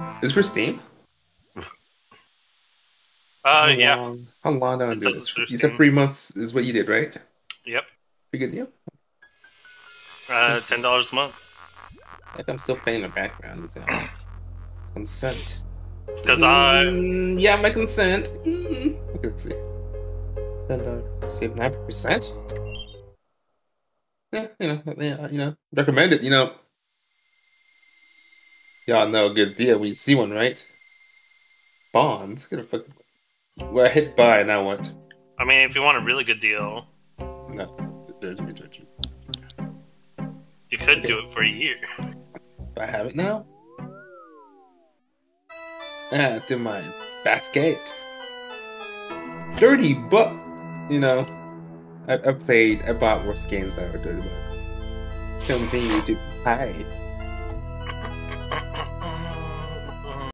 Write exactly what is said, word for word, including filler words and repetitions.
Is for Steam? Uh, how yeah. long? How long do I It do does this? for You said Steam. three months is what you did, right? Yep. Pretty good deal. Uh, ten dollars a month. Like I'm still playing in the background. So. Consent. Because I. Mm, yeah, my consent. Mm. Okay, let's see. Then uh, save nine percent. Yeah, you know, yeah, you know, recommend it. You know, y'all know a good deal when you see one, right? Bonds. Get a fucking. Well, I hit buy. Now what? I mean, if you want a really good deal, No, there's me judging. you could Okay. do it for a year. Do I have it now? Ah, to my basket. Thirty bucks. You know, I, I played. I bought worse games that were thirty bucks. Something you do. Hi.